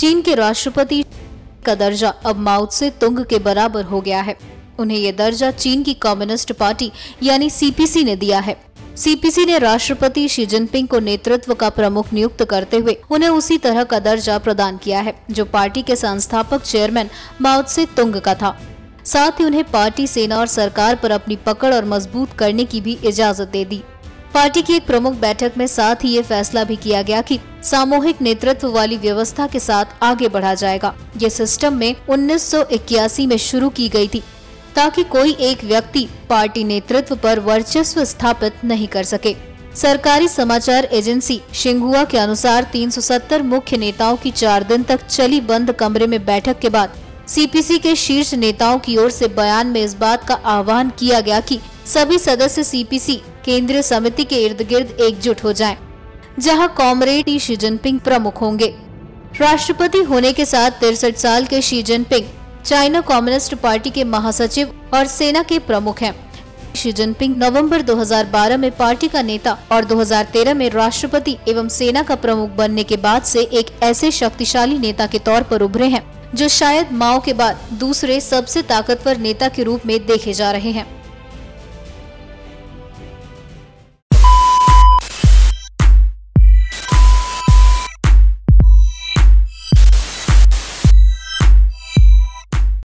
चीन के राष्ट्रपति का दर्जा अब माओ त्से-तुंग के बराबर हो गया है। उन्हें यह दर्जा चीन की कम्युनिस्ट पार्टी यानी सीपीसी ने दिया है। सीपीसी ने राष्ट्रपति शी जिनपिंग को नेतृत्व का प्रमुख नियुक्त करते हुए उन्हें उसी तरह का दर्जा प्रदान किया है जो पार्टी के संस्थापक चेयरमैन माओ त्से-तुंग का था। साथ ही उन्हें पार्टी, सेना और सरकार पर अपनी पकड़ और मजबूत करने की भी इजाजत दे दी। पार्टी की एक प्रमुख बैठक में साथ ही ये फैसला भी किया गया कि सामूहिक नेतृत्व वाली व्यवस्था के साथ आगे बढ़ा जाएगा। ये सिस्टम में 1981 में शुरू की गई थी ताकि कोई एक व्यक्ति पार्टी नेतृत्व पर वर्चस्व स्थापित नहीं कर सके। सरकारी समाचार एजेंसी शिंगुआ के अनुसार 370 मुख्य नेताओं की 4 दिन तक चली बंद कमरे में बैठक के बाद सीपीसी के शीर्ष नेताओं की ओर से बयान में इस बात का आह्वान किया गया कि सभी सदस्य सीपीसी केंद्रीय समिति के इर्द गिर्द एकजुट हो जाएं, जहां कॉमरेड शी जिनपिंग प्रमुख होंगे। राष्ट्रपति होने के साथ 63 साल के Xi Jinping China communist party के महासचिव और सेना के प्रमुख हैं। शी जिनपिंग नवंबर 2012 में पार्टी का नेता और 2013 में राष्ट्रपति एवं सेना का प्रमुख बनने के बाद से एक ऐसे शक्तिशाली नेता के तौर पर उभरे हैं जो शायद माओ के बाद दूसरे सबसे ताकतवर नेता के रूप में देखे जा रहे हैं।